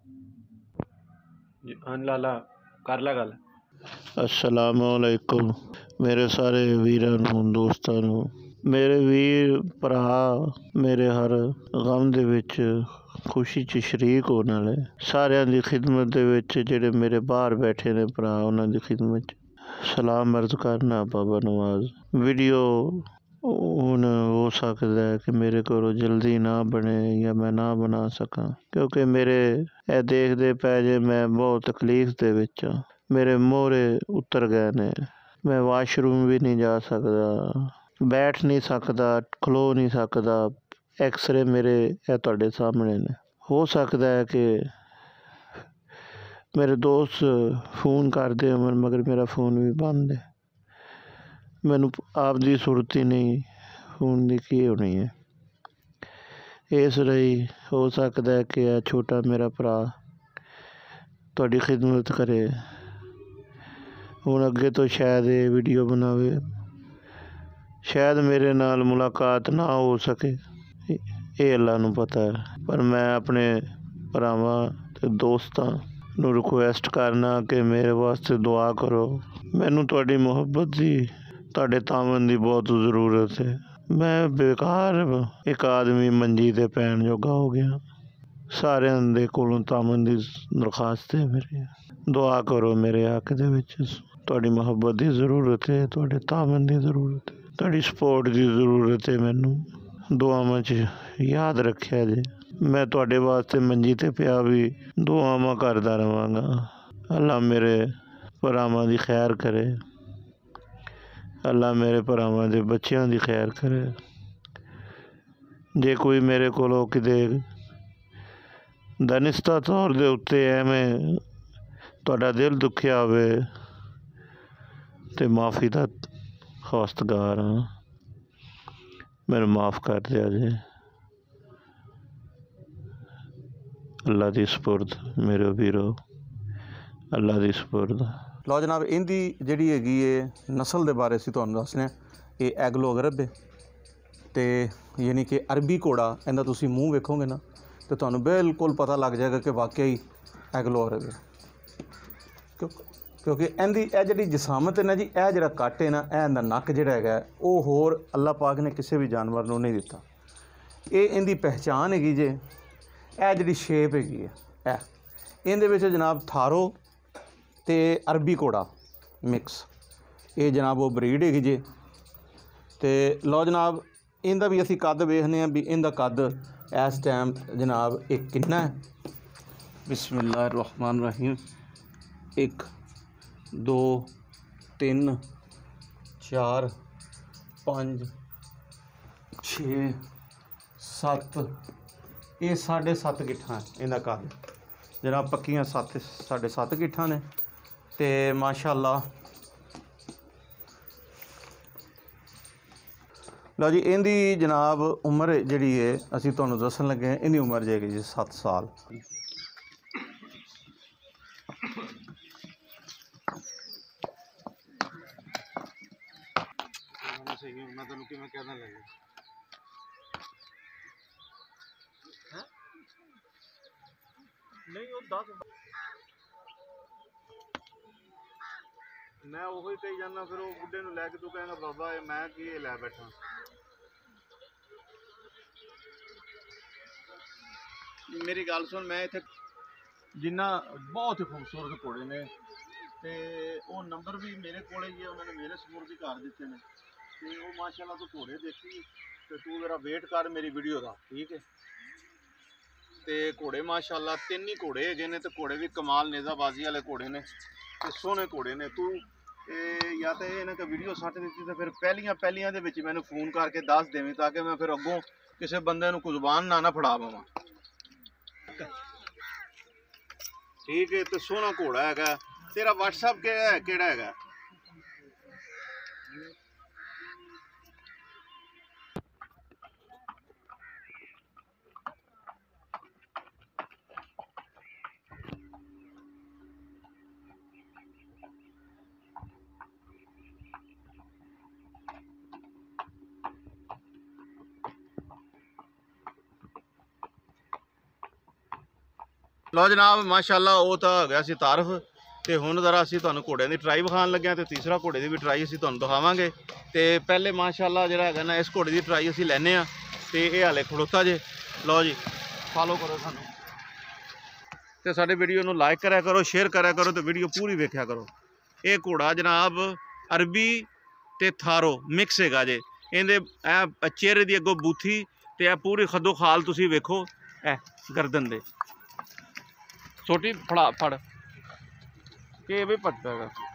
ਹਾਂ ਲਾਲਾ ਕਰ ਲਾ ਗੱਲ। असलामुअलैकुम मेरे सारे वीरां नूं दोस्तां नूं। मेरे वीर भरा मेरे हर गम दे विच खुशी च शरीक होने वाले सारियां दी खिदमत दे विच जेहड़े मेरे बाहर बैठे ने भरा उन्हां दी खिदमत च सलाम अर्ज करना। बाबा नवाज वीडियो हुण हो सकदा है कि मेरे कोलों जल्दी ना बने या मैं ना बना सकां, क्योंकि मेरे ए देखदे पै जे मैं बहुत तकलीफ दे विच हां। मेरे मोहरे उतर गए ने, मैं वाशरूम भी नहीं जा सकदा, बैठ नहीं सकदा, खलो नहीं सकदा। एक्सरे मेरे तुहाडे सामने ने। हो सकदा है कि मेरे दोस्त फोन करदे होवन मगर मेरा फोन भी बंद है। मैनू आपदी सूरत ही नहीं फोन दी की होनी है। इस लई हो सकदा है कि छोटा मेरा भरा तुहाडी खिदमत करे। हुण अगे तो शायद ये वीडियो बनावे, शायद मेरे नाल मुलाकात ना हो सके, ये अल्लाह नूं पता है। पर मैं अपने भरावां ते दोस्तां नूं रिक्वेस्ट करना कि मेरे वास्ते दुआ करो। मैनू तुहाडी मुहब्बत दी, तुहाडे तावन दी बहुत ज़रूरत है। मैं बेकार एक आदमी मंजी ते पैण जोगा हो गया। सारियां दे कोलों तावन दी दरखास्त है मेरी, दुआ करो मेरे हक दे विच। तुहाडी मुहब्बत दी ज़रूरत है, तुहाडे तावन दी ज़रूरत है, तुहाडी सपोर्ट दी ज़रूरत है। मैनू दुआवां च याद रखिया जे। मैं तुहाडे वास्ते मंजी ते पिया भी दुआवां करदा रवांगा। अल्लाह मेरे भरावां दी खैर करे, अल्लाह मेरे भरावां दे बच्चियां दी खैर करे। जे कोई मेरे कोलों किते दानिस्ता तौर दे उत्ते एवें तुहाडा दिल दुखिया होवे ते माफ़ी दा खास्तगार हाँ, मैनू माफ़ कर दिया जे। अल्लाह दी सपुर्द मेरे वीरो, अल्लाह दी सपुर्द। ਲਓ ਜਨਾਬ, ਇਹਦੀ ਜਿਹੜੀ ਹੈਗੀ ਹੈ ਨਸਲ ਦੇ ਬਾਰੇ ਅਸੀਂ ਤੁਹਾਨੂੰ ਦੱਸਦੇ ਹਾਂ। ਇਹ ਐਗਲੋ ਅਰਬ ਹੈ ਅਤੇ ਯਾਨੀ ਕਿ ਅਰਬੀ ਘੋੜਾ। ਇਹਦਾ ਤੁਸੀਂ ਮੂੰਹ ਵੇਖੋਗੇ ਨਾ ਤਾਂ ਤੁਹਾਨੂੰ ਬਿਲਕੁਲ ਪਤਾ ਲੱਗ ਜਾਏਗਾ ਕਿ ਵਾਕਿਆ ਹੀ ਐਗਲੋ ਅਰਬ ਹੈ। ਕਿਉਂਕਿ ਇਹਦੀ ਇਹ ਜਿਹੜੀ ਜਸਾਮਤ ਹੈ ਨਾ ਜੀ, ਇਹ ਜਿਹੜਾ ਕੱਟ ਹੈ ਨਾ, ਇਹ ਇਹਦਾ ਨੱਕ ਜਿਹੜਾ ਹੈਗਾ ਉਹ ਹੋਰ ਅੱਲਾਹ ਪਾਕ ਨੇ ਕਿਸੇ ਵੀ ਜਾਨਵਰ ਨੂੰ ਨਹੀਂ ਦਿੱਤਾ। ਇਹ ਇਹਦੀ ਪਹਿਚਾਣ ਹੈਗੀ ਜੇ। ਇਹ ਜਿਹੜੀ ਸ਼ੇਪ ਹੈਗੀ ਹੈ ਇਹਦੇ ਵਿੱਚ ਜਨਾਬ ਥਾਰੋ ਅਤੇ ਅਰਬੀ ਘੋੜਾ ਮਿਕਸ, ਇਹ ਜਨਾਬ ਉਹ ਬਰੀਡ ਹੈਗੀ ਜੇ। ਅਤੇ ਲਓ ਜਨਾਬ, ਇਹਦਾ ਵੀ ਅਸੀਂ ਕੱਦ ਵੇਖਦੇ ਹਾਂ ਵੀ ਇਹਦਾ ਕੱਦ ਇਸ ਟਾਈਮ ਜਨਾਬ ਇਹ ਕਿੰਨਾ ਹੈ। ਬਿਸਮਿल्लाह रहमान रहीम। 1 2 3 4 5 6 7, ਇਹ 7.5 ਗਿੱਠਾਂ ਇਹਦਾ ਕੱਦ ਜਨਾਬ। ਪੱਕੀਆਂ 7.5 ਗਿੱਠਾਂ ਨੇ। ਅਤੇ ਮਾਸ਼ਾਅੱਲਾ ਲਓ ਜੀ, ਇਹਦੀ ਜਨਾਬ ਉਮਰ ਜਿਹੜੀ ਹੈ ਅਸੀਂ ਤੁਹਾਨੂੰ ਦੱਸਣ ਲੱਗੇ ਹਾਂ। ਇਹਦੀ ਉਮਰ ਜਾਏਗੀ ਜੀ 7 ਸਾਲ। ਮੈਂ ਤੁਹਾਨੂੰ ਕਿਵੇਂ ਕਹਿਣ ਲੱਗਾ ਨਹੀਂ, ਉਹ 10 ਮੈਂ ਉਹੀ ਕਹੀ ਜਾਂਦਾ। ਫਿਰ ਉਹ ਬੁੱਢੇ ਨੂੰ ਲੈ ਕੇ ਤੂੰ ਕਹੇਂਗਾ ਬਾਬਾ ਇਹ ਮੈਂ ਕੀ ਇਹ ਲੈ ਬੈਠਾ। ਮੇਰੀ ਗੱਲ ਸੁਣ, ਮੈਂ ਇੱਥੇ ਜਿੰਨਾ ਬਹੁਤ ਹੀ ਖੂਬਸੂਰਤ ਘੋੜੇ ਨੇ ਅਤੇ ਉਹ ਨੰਬਰ ਵੀ ਮੇਰੇ ਕੋਲ ਹੀ ਹੈ, ਉਹਨਾਂ ਨੇ ਮੇਰੇ ਸਪੁਰਦ ਕਰ ਦਿੱਤੇ ਨੇ। ਅਤੇ ਉਹ ਮਾਸ਼ਾਅੱਲਾ ਤੂੰ ਘੋੜੇ ਦੇਖੀ ਅਤੇ ਤੂੰ ਮੇਰਾ ਵੇਟ ਕਰ ਮੇਰੀ ਵੀਡੀਓ ਦਾ, ਠੀਕ ਹੈ। ਅਤੇ ਘੋੜੇ ਮਾਸ਼ਾਅੱਲਾ 3 ਹੀ ਘੋੜੇ ਹੈਗੇ ਨੇ, ਅਤੇ ਘੋੜੇ ਵੀ ਕਮਾਲ ਨੇਜ਼ਾਬਾਜ਼ੀ ਵਾਲੇ ਘੋੜੇ ਨੇ ਅਤੇ ਸੋਹਣੇ ਘੋੜੇ ਨੇ। ਤੂੰ ਜਾਂ ਤਾਂ ਇਹਨਾਂ ਕਿ ਵੀਡੀਓ ਸੱਟ ਦਿੱਤੀ ਤਾਂ ਫਿਰ ਪਹਿਲੀਆਂ ਦੇ ਵਿੱਚ ਮੈਨੂੰ ਫੋਨ ਕਰਕੇ ਦੱਸ ਦੇਵੇਂ, ਤਾਂ ਕਿ ਮੈਂ ਫਿਰ ਅੱਗੋਂ ਕਿਸੇ ਬੰਦੇ ਨੂੰ ਕੁਜ਼ਬਾਨ ਨਾ ਫੜਾ ਪਾਵਾਂ, ਠੀਕ ਹੈ। ਅਤੇ ਸੋਹਣਾ ਘੋੜਾ ਹੈਗਾ। ਤੇਰਾ ਵਟਸਐਪ ਕਿਹੜਾ ਹੈਗਾ? लो जनाब माशाअल्लाह वो तो हो गया सी तारफ तो हुण जरा असीं तुहानूं घोड़ियां दी ट्राई विखाण लगे तो तीसरा घोड़े की भी ट्राई असीं तुहानूं दिखावांगे। तो पहले माशाअल्लाह जिहड़ा हैगा ना इस घोड़े की ट्राई असीं लैने आ तो ये हाले खड़ोता जे। लो जी फॉलो करो सानूं तो साडे वीडियो नूं लाइक करा करो शेयर करा करो तो वीडियो पूरी वेख्या करो। ये घोड़ा जनाब अरबी ते थारो मिक्स हैगा जे। इहदे चेहरे की अगों बूथी ते पूरी खदो खाल तुसीं वेखो गर्दन दे छोटी फड़ा फड़ के भी पता है।